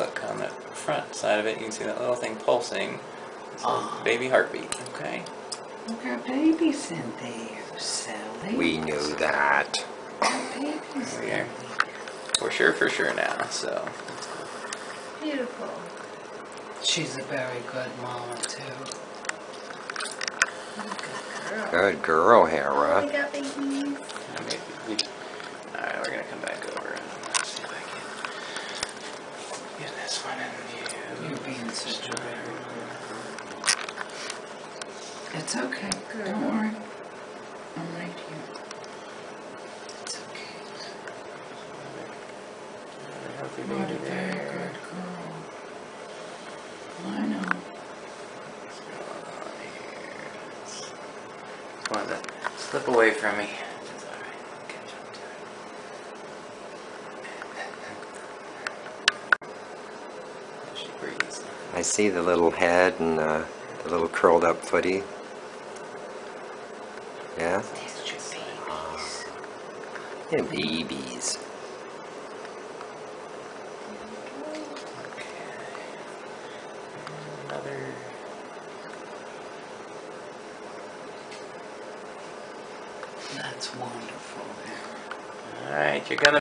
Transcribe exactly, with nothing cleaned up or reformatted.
look on the front side of it, you can see that little thing pulsing. It's oh. a baby heartbeat, okay? Look, our baby's in there, Sally. We knew that. Our baby's we are. We're sure for sure now, so. Beautiful. She's a very good mama, too. Good girl. Good girl, Hera. We got babies. Maybe we, Alright, we're going to come back over and see if I can get this one in view. You're being such a very good. It's okay. Good. Don't worry. I'm right here. It's okay. Healthy What baby a very there. good girl. I know. What's going on here? Just wanted to slip away from me. It's alright. I'll catch up to it. She breathes. I see the little head and uh, the little curled up footy. Yeah? These are babies. Yeah, babies. Another. That's wonderful. Alright, you're gonna